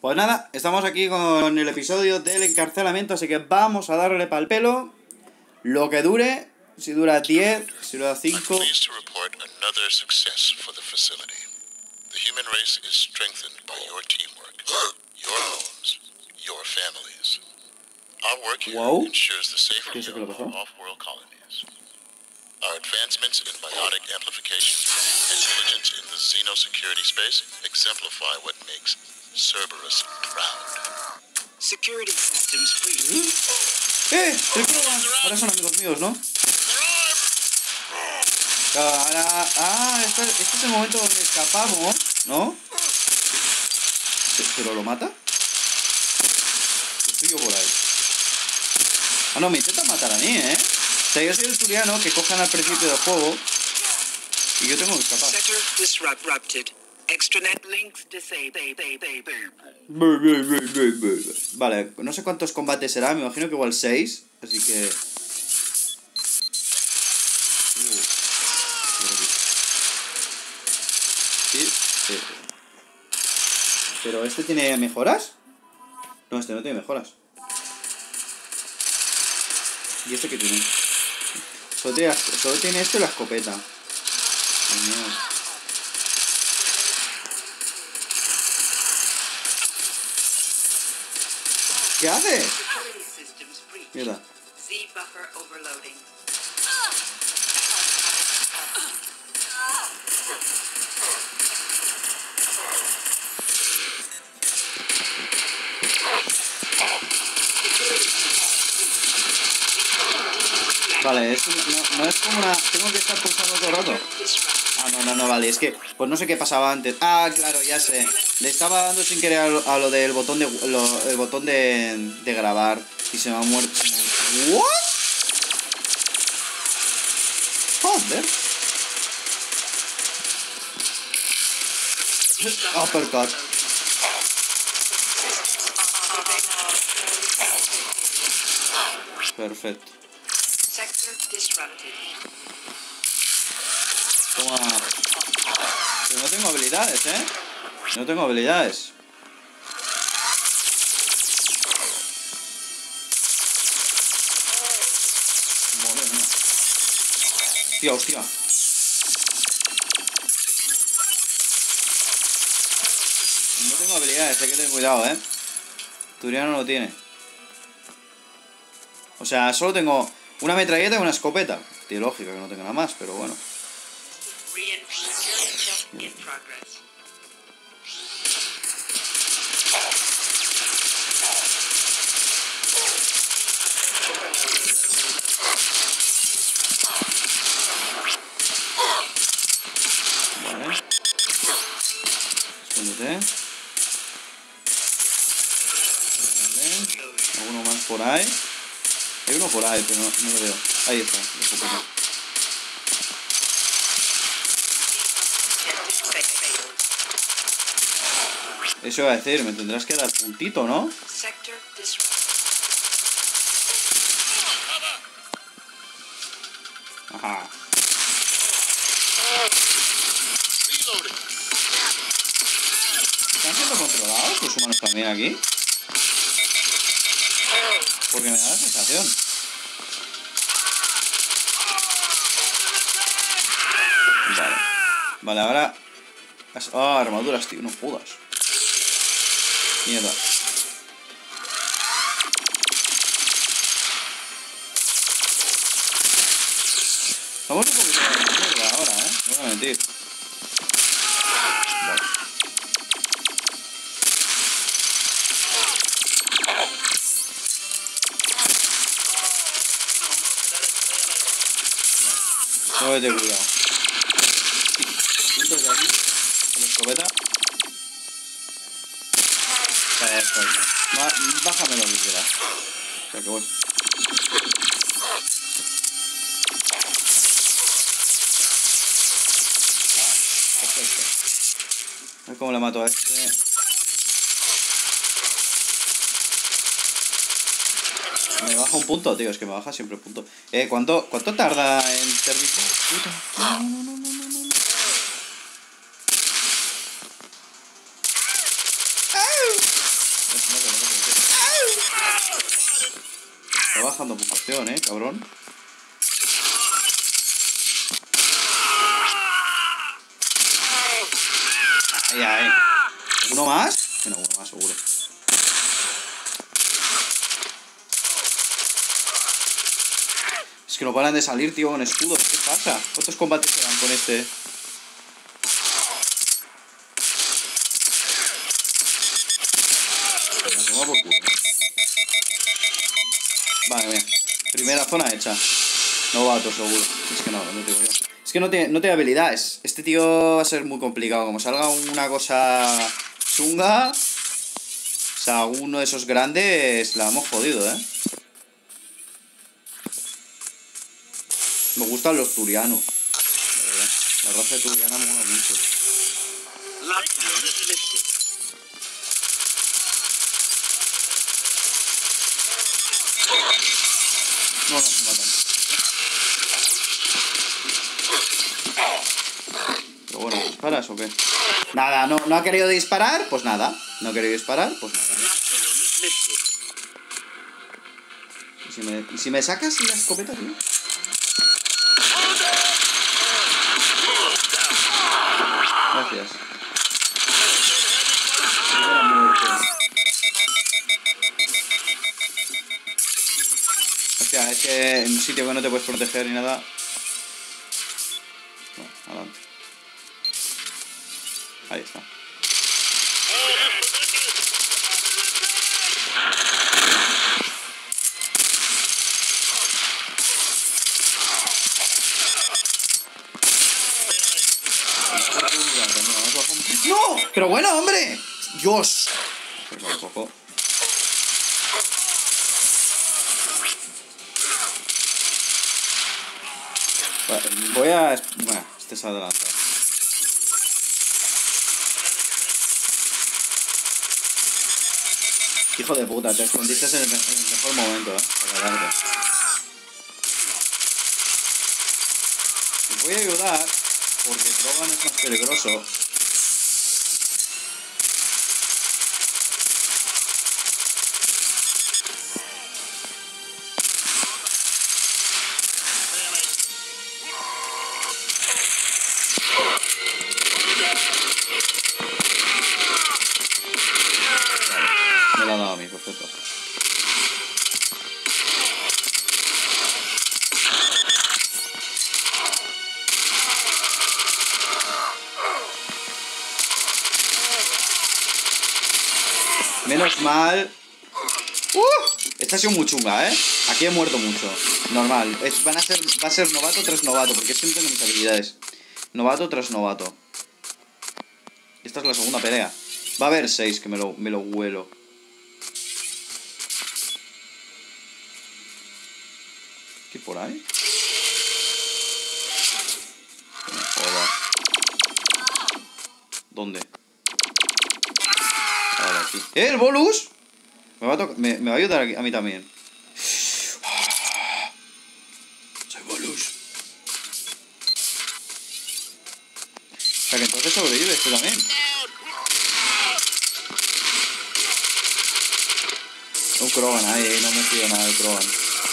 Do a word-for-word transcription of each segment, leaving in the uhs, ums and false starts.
Pues nada, estamos aquí con el episodio del encarcelamiento, así que vamos a darle pa'l pelo. Lo que dure, si dura diez, si dura cinco. Wow. ¿Qué es lo que le pasó? Our advancements in biotic amplification and diligence in the xenosecurity space exemplify what makes Cerberus proud. Security systems free. ¡Eh! ¡Tricloban! Ahora son amigos míos, ¿no? Ahora... Ah, este, este es el momento donde escapamos, ¿no? ¿Pero lo mata? Estoy yo por ahí. Ah, no, me intentan matar a mí, ¿eh? O sea, yo soy el turiano que cojan al principio del juego y yo tengo que escapar. Vale, no sé cuántos combates será, me imagino que igual seis, así que... Uh, sí, sí. ¿Pero este tiene mejoras? No, este no tiene mejoras. ¿Y este qué tiene? Solo tiene, solo tiene esto y la escopeta. Genial. ¿Qué hace? Mierda. Vale, es, no, no es como una... Tengo que estar pulsando todo el rato. Ah, no, no, no, vale, es que... Pues no sé qué pasaba antes. Ah, claro, ya sé. Le estaba dando sin querer a lo, a lo del botón de... Lo, el botón de, de grabar. Y se me ha muerto. ¿What? Joder. Uppercut. Perfecto. Toma. Pero no tengo habilidades, ¿eh? No tengo habilidades. Madre mía. Hostia, hostia. No tengo habilidades, hay que tener cuidado, ¿eh? Turiano no lo tiene. O sea, solo tengo una metralleta y una escopeta. Tiene lógica que no tenga nada más, pero bueno. Vale. Escóndete. Vale. Alguno más por ahí. Hay uno por ahí, pero no, no lo veo. Ahí está, la escopeta. Eso iba a decir, me tendrás que dar puntito, ¿no? Ajá. ¿Están siendo controlados los humanos también aquí? Porque me da la sensación. Vale. Vale, ahora... Ah, armaduras, tío, no jodas. Mierda. Vamos un poquito de mierda ahora, ¿eh? No voy a mentir. Vale. Muévete, cuidado. Puntos de aquí. Con la escopeta. Perfecto. Bájame lo que quieras. O sea que voy. Perfecto. A ver cómo le mato a este. Me baja un punto, tío. Es que me baja siempre un punto. Eh, ¿cuánto, cuánto tarda en servicio? Puta. No, no, no, no, no, no. Está bajando puntuación, eh, cabrón. Ahí, ahí. ¿Uno más? Bueno, uno más seguro. Es que no paran de salir, tío, con escudos. ¿Qué pasa? ¿Cuántos combates se dan con este? Toma por culo. Vale, mira. Primera zona hecha. Novato, seguro. Es que no, no te voy a... Es que no tiene, no tiene habilidades. Este tío va a ser muy complicado. Como salga una cosa chunga, o sea, uno de esos grandes, la hemos jodido, ¿eh? Me gustan los turianos. La verdad. La raza turiana me mola mucho. No, no, me matan. Pero bueno, ¿disparas o qué? Nada, no, no ha querido disparar, pues nada. No ha querido disparar, pues nada. ¿Y si me, y si me sacas la escopeta, tío? Gracias. Primera muerte. Hostia, es que en un sitio que no te puedes proteger ni nada. Bueno, adelante. Ahí está. ¡No! ¡Pero bueno, hombre! ¡Dios! Pero un poco. Voy a... Bueno, este se adelanta. Hijo de puta, te escondiste en el, me en el mejor momento, eh, para darte. Te voy a ayudar porque Krogan es más peligroso. Vale, me lo ha dado a mí, perfecto. Menos mal. ¡Uh! Esta ha sido muy chunga, ¿eh? Aquí he muerto mucho. Normal. Es, van a ser, va a ser novato tras novato, porque es que no tengo mis habilidades. Novato tras novato. Esta es la segunda pelea. Va a haber seis, que me lo, me lo huelo. ¿Qué por ahí? Joder. ¿Dónde? Ahora aquí. ¡Eh, el bolus! Me va a, me, me va a ayudar a mí también. Soy bolus. O sea que entonces sobrevives tú también. Un Krogan ahí, no me fío nada del Krogan.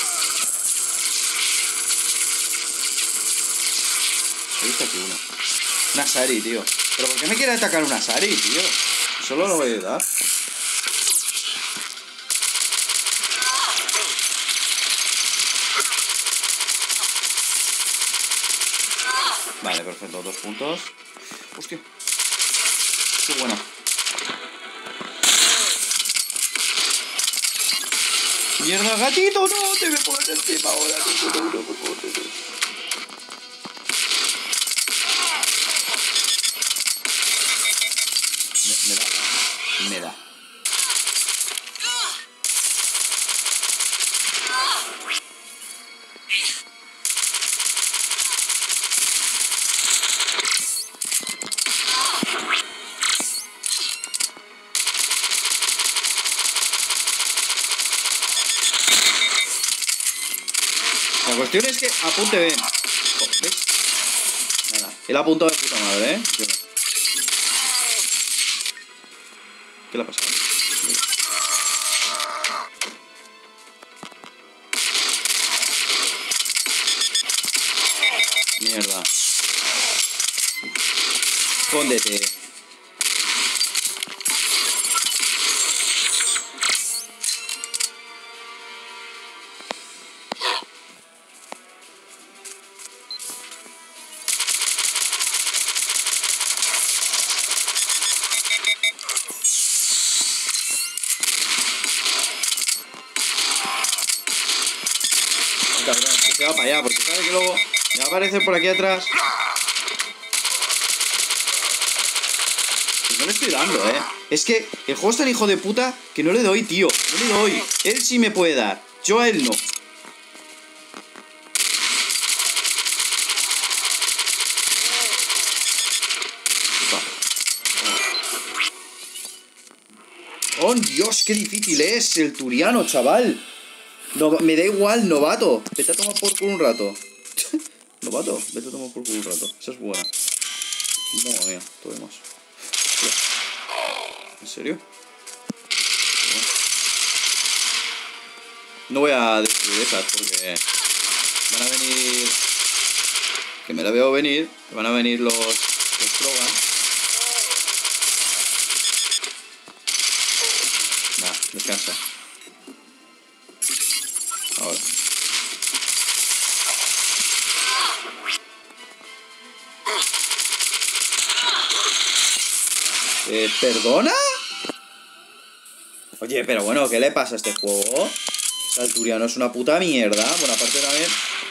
He visto aquí uno. Una Sari, tío. ¿Pero por qué me quiere atacar una Sari, tío? Solo lo voy a ayudar. Vale, perfecto. Dos puntos. Hostia. Qué buena. Mierda, gatito, no, te me pones encima ahora. No, no, no, por favor, no. Me, me da. Me da. La cuestión es que apunte bien. ¿Ves? Nada. Él apuntado de puta madre, ¿eh? Yo no. ¿Qué le ha pasado? Mierda. Escóndete. Cabrón, que se va para allá, porque sabe que luego me va a aparecer por aquí atrás. Pues no le estoy dando, eh. Es que el juego es tan hijo de puta que no le doy, tío. No le doy. Él sí me puede dar. Yo a él no. Oh, Dios, qué difícil es el Turiano, chaval. No, me da igual, novato. Vete a tomar por culo un rato. Novato, vete a tomar por culo un rato. Esa es buena. Madre mía, todo demás. ¿En serio? No voy a destruir esas porque van a venir. Que me la veo venir. Que van a venir los. Los Trogan. Nah, descansa. Ahora. Eh, ¿Perdona? Oye, pero bueno, ¿qué le pasa a este juego? O sea, el Turiano es una puta mierda. Bueno, aparte también...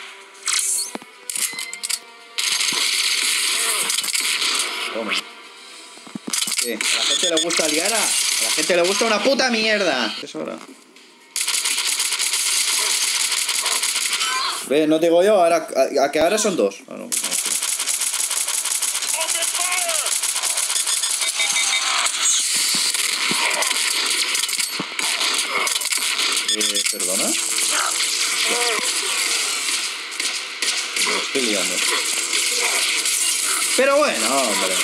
Toma. ¿Qué? ¿A la gente le gusta liar? A la gente le gusta una puta mierda. ¿Qué es ahora? Ve, no te digo yo, ahora, a, a que ahora son dos. Ah, no, no, sí. Eh, ¿perdona? Me estoy liando. Pero bueno, hombre.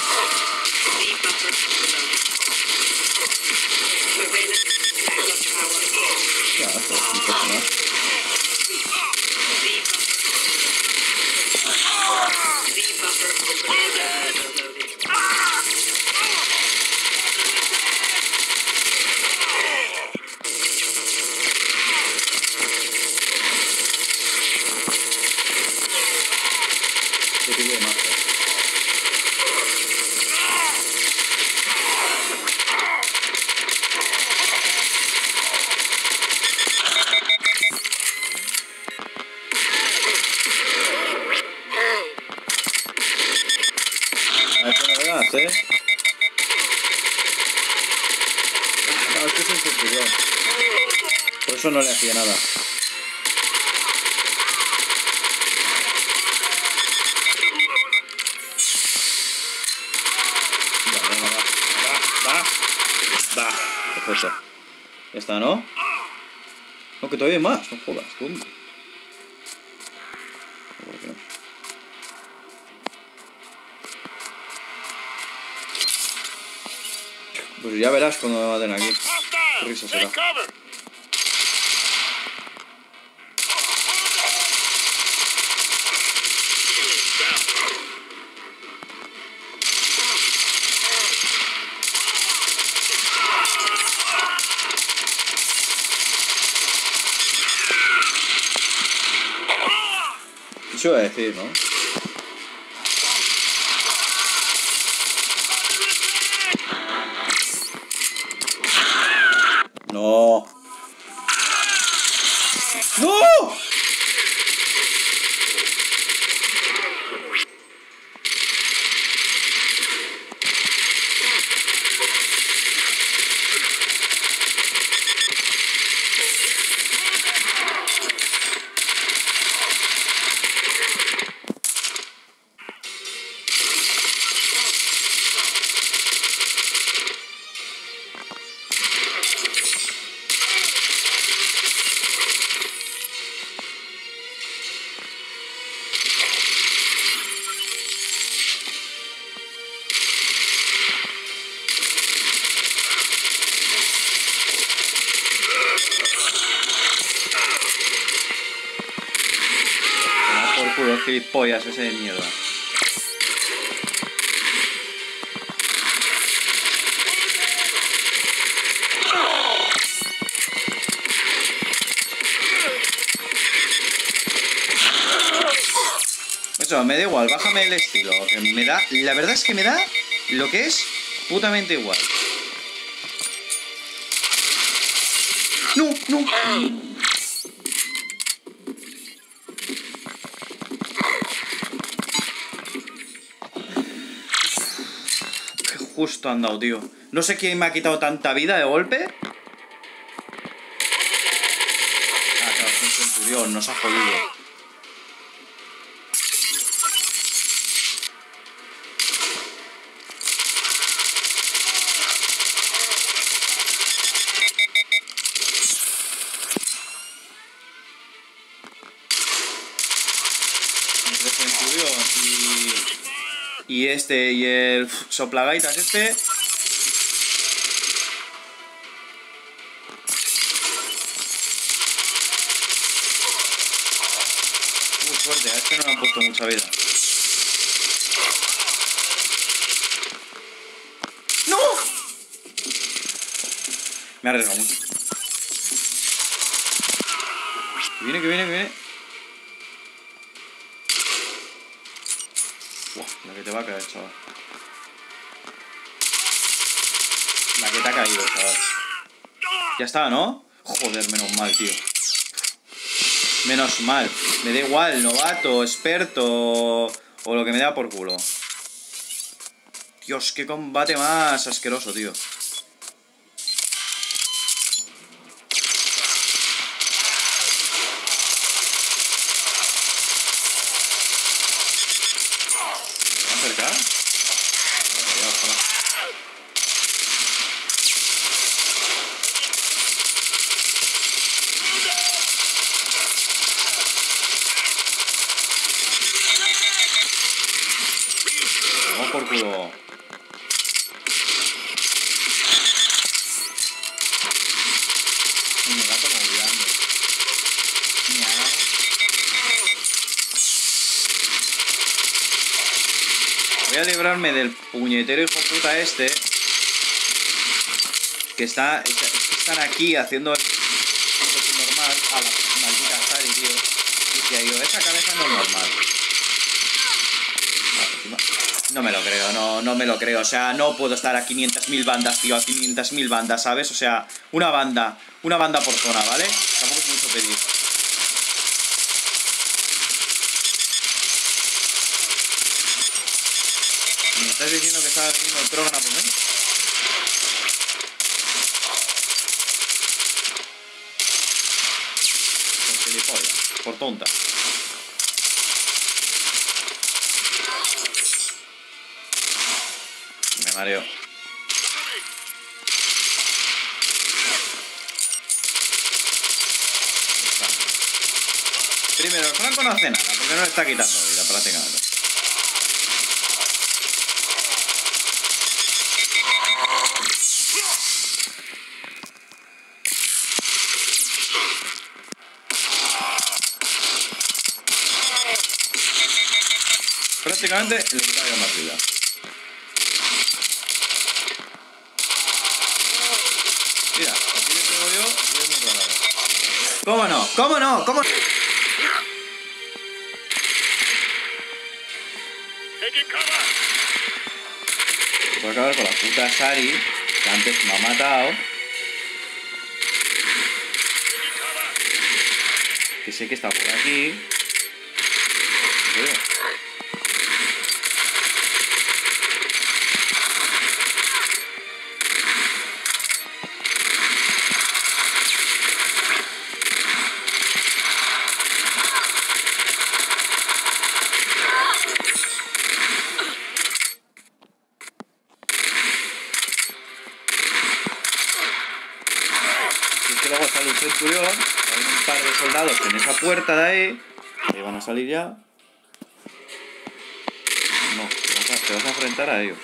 Ya, esto es un poco más. Que te lleve más. A ver si me veas, ¿eh? No, es que es un centurión. Por eso no le hacía nada. Va, venga, va. Va, va. Va. Perfecto. Ya está, ¿no? No, que todavía hay más. No jodas, ¿dónde? ¿Por qué no? Pues ya verás cuando me maten aquí. Qué risa será. Eso iba a decir, ¿no? No. ¡No! gilipollas ese de mierda. Eso, me da igual, bájame el estilo. Que me da, la verdad es que me da lo que es putamente igual. No, no. Qué justo han dado, tío. No sé quién me ha quitado tanta vida de golpe. Ah, claro, es un centurión, nos ha jodido. Entre centurión y... y este, y el soplagaitas este... Muy fuerte, a este no le han puesto mucha vida. ¡No! Me ha arriesgado mucho. Que viene, que viene, que viene. Buah, la que te va a caer, chaval. La que te ha caído, chaval. Ya está, ¿no? Joder, menos mal, tío. Menos mal. Me da igual, novato, experto o lo que me da por culo. Dios, qué combate más asqueroso, tío. ¿Me va a acercar? Ojalá, ojalá. Vamos por culo. Y mi gato moviendo. Miau. Voy a librarme del puñetero hijo puta este. Que está, es que están aquí haciendo el puto normal a la maldita Sari, tío. Y que digo, esa cabeza no es normal. No me lo creo, no, no me lo creo. O sea, no puedo estar a quinientas mil bandas, tío, a quinientas mil bandas, ¿sabes? O sea, una banda, una banda por zona, ¿vale? Tampoco es mucho pedir. ¿Me estás diciendo que estás haciendo el programa por mí? Por gilipollas, por tonta. Me mareo. Primero, el Franco no hace nada, porque no le está quitando vida prácticamente. Prácticamente le quita ya más vida. Mira, aquí le pego yo y es muy raro. ¿Cómo no? ¿Cómo no? ¿Cómo no? Voy a acabar con la puta Sari, que antes me ha matado. Que sé que está por aquí. Pero... luego sale un centurión, hay un par de soldados en esa puerta de ahí, ahí van a salir ya. No, te vas a, te vas a enfrentar a ellos.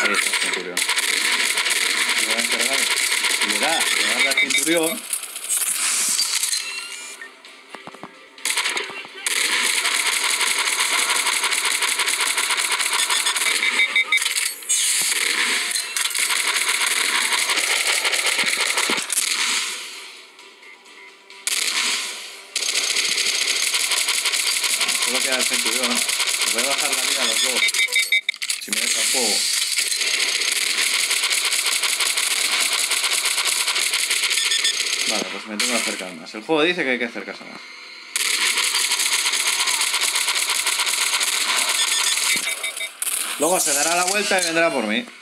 Ahí está el centurión. Lo voy a encargar. Si le da, le da al centurión. Solo queda el centurión. Les voy a bajar la vida a los dos. Si me deja el fuego. Vale, pues me tengo que acercar más. El juego dice que hay que acercarse más. Luego se dará la vuelta y vendrá por mí.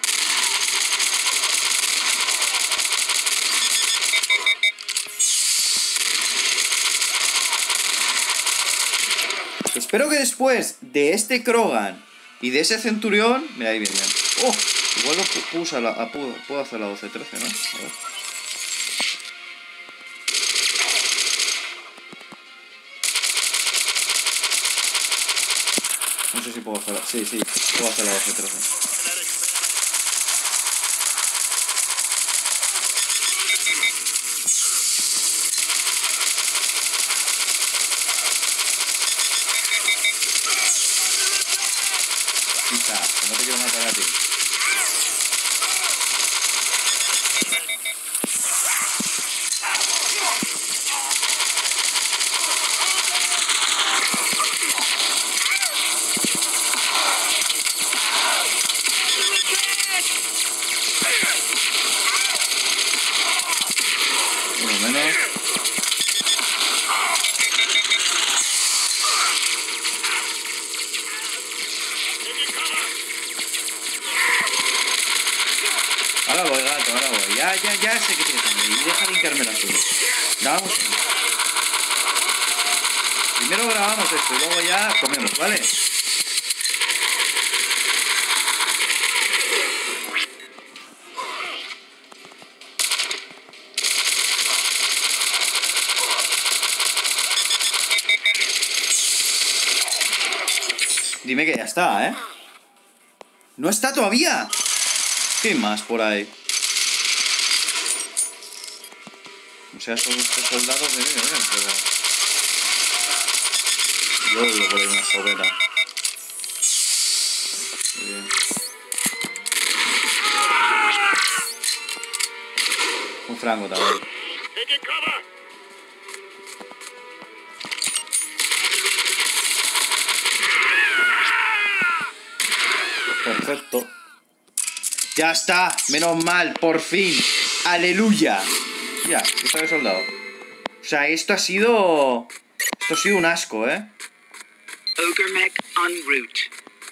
Espero que después de este Krogan y de ese centurión... Mira, ahí viene. ¡Oh! Igual lo puedo, usar la, a, puedo, puedo hacer la doce trece, ¿no? A ver. No sé si puedo hacer la... Sí, sí, puedo hacer la doce trece. Quizá, que no te quiero matar a ti. Uno menos. Ahora voy, gato, ahora voy. Ya, ya, ya sé que tienes hambre. Y deja de hincarme la azul. Grabamos esto. Primero grabamos esto y luego ya comemos, ¿vale? Dime que ya está, ¿eh? ¡No está todavía! ¿Qué más por ahí? O sea, son estos soldados de bien, ¿eh? Pero... yo oigo por ahí una escopeta. Muy bien. Un franco también. Perfecto. Ya está, menos mal, por fin. Aleluya. Ya, está de soldado. O sea, esto ha sido... Esto ha sido un asco, ¿eh? Ogre mech en route.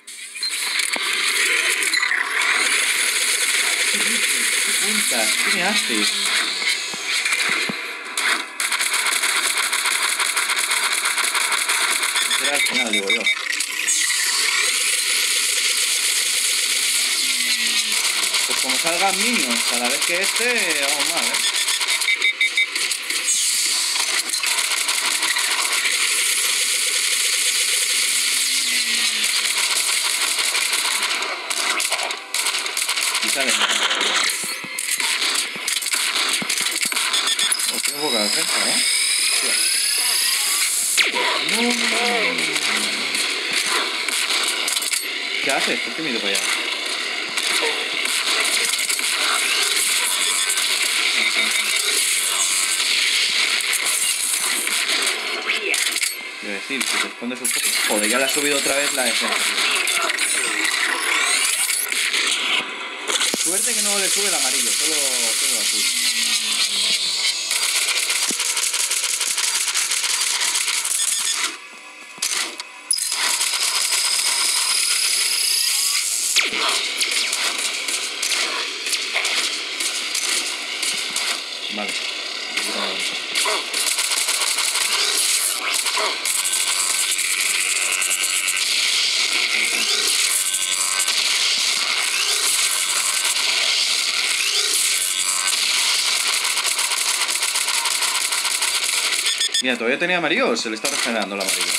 ¿Qué dices? ¿Qué cuentas? ¿Qué me haces? Será al final, digo yo. Pues como salgan minions a la vez que este, vamos mal, ¿eh? Y sale. Oh, tiene poca defensa, ¿no? No. ¿Qué haces? ¿Por qué me he ido para allá? Quiero decir, si te escondes un poco... Joder, ya le ha subido otra vez la defensa. Suerte que no le sube el amarillo, solo, solo el azul. Vale. Mira, todavía tenía amarillo, se le está regenerando el amarillo.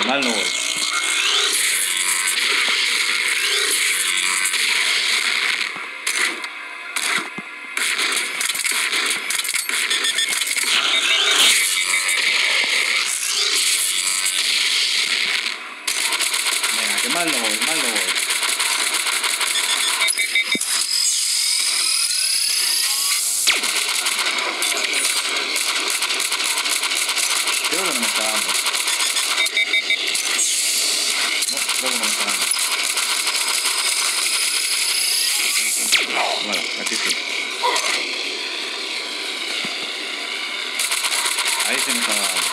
Mal no voy. Venga, que mal no voy, mal no voy. Creo que no me está dando. No, creo que no me está dando. Vale, aquí sí. Ahí sí me está dando.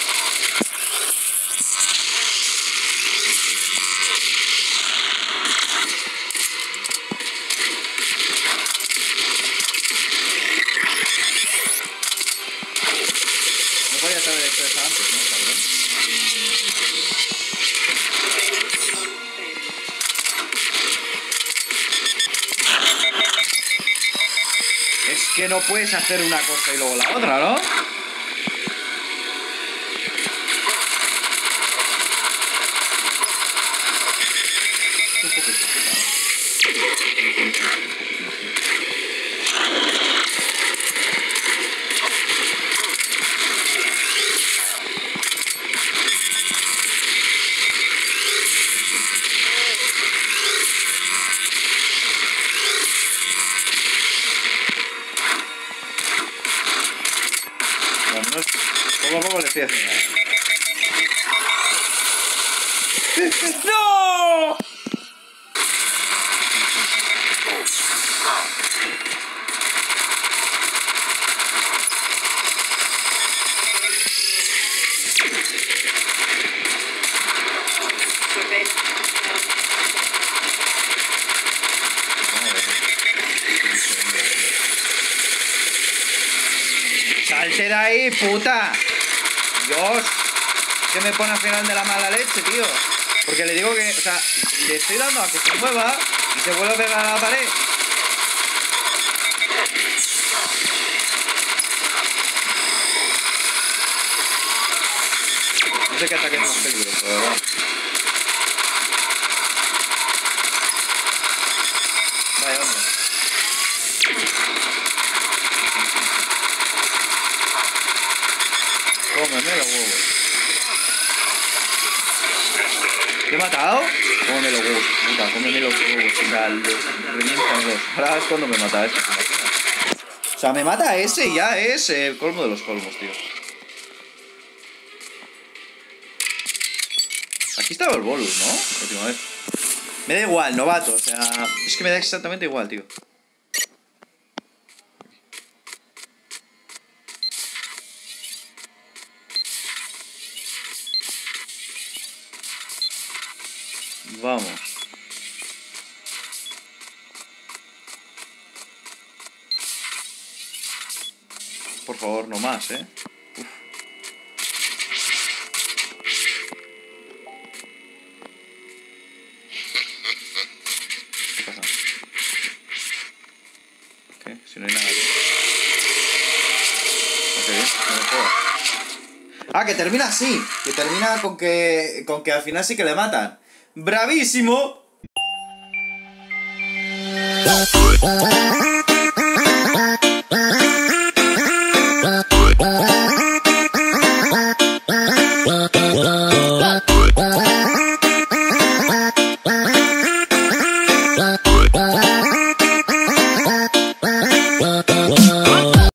No podías haber hecho eso antes, ¿no, cabrón? Es que no puedes hacer una cosa y luego la otra, ¿no? Es un poco hipócrita, ¿no? Bueno, no es... Poco a poco le estoy haciendo nada. ¡No! ¡Salte de ahí, puta! Dios, que me pone al final de la mala leche, tío. Porque le digo que, o sea, le estoy dando a que se mueva y se vuelve a pegar a la pared. No sé qué ataque es más peligroso, de verdad. Vaya, hombre. Cómeme los huevos. ¿Te he matado? Cómeme los huevos, puta, cómeme los huevos. O sea, los reviéntamelos. Ahora es cuando me mata este, ¿te imaginas? O sea, me mata ese y ya es el colmo de los colmos, tío. Aquí estaba el bolus, ¿no? La última vez. Me da igual, novato, o sea... Es que me da exactamente igual, tío. Vamos. Por favor, no más, ¿eh? Uf. ¿Qué pasa? ¿Qué? Si no hay nada aquí. Ok, no me jodas. Ah, que termina así. Que termina con que... Con que al final sí que le matan. ¡Bravísimo!